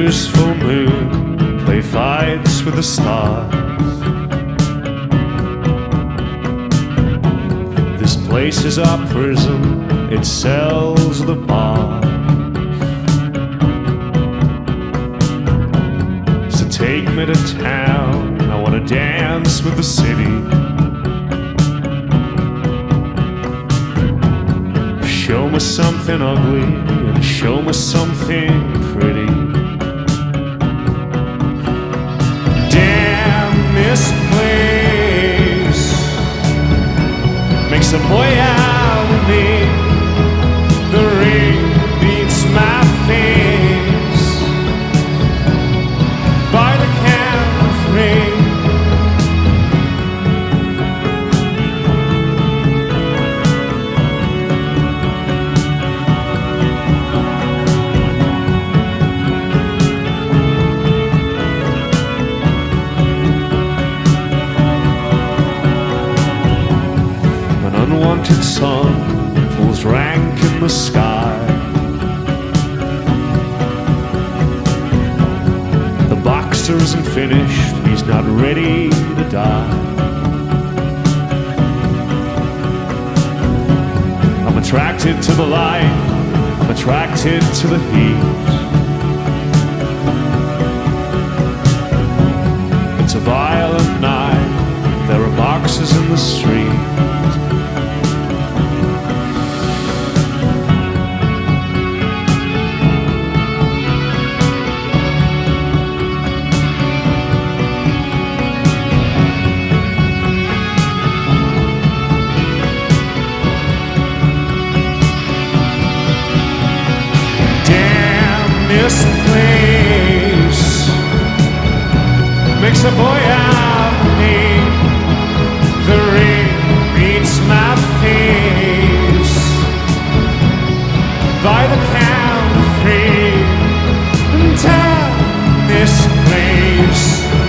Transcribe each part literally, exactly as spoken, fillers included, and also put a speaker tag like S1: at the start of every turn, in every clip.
S1: useful moon play fights with the stars. This place is our prison, its cells are the bars. So take me to town, I wanna dance with the city. Show me something ugly and show me something pretty. Damn, this place makes a boy out of me. The ring beats my face by the count of three. Unwanted sun pulls rank in the sky. The boxer isn't finished, he's not ready to die. I'm attracted to the light, I'm attracted to the heat. It's a violent night, there are boxers in the street. This place makes a boy out of me. The ring beats my face by the count of three. And damn, this place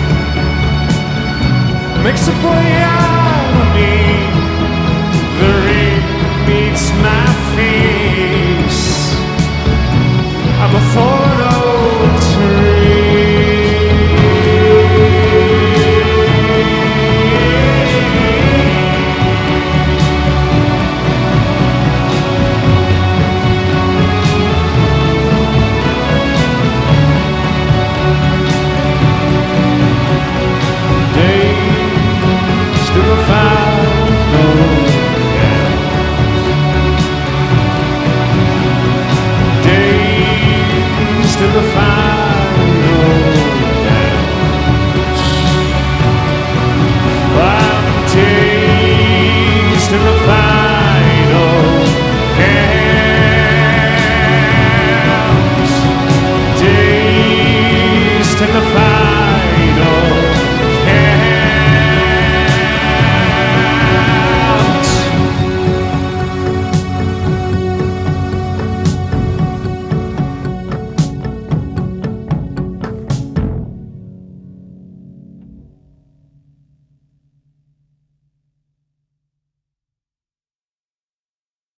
S1: makes a boy out of me. The ring beats my face. I'm a fallen old tree. Days still a found no gas. Days still a fire.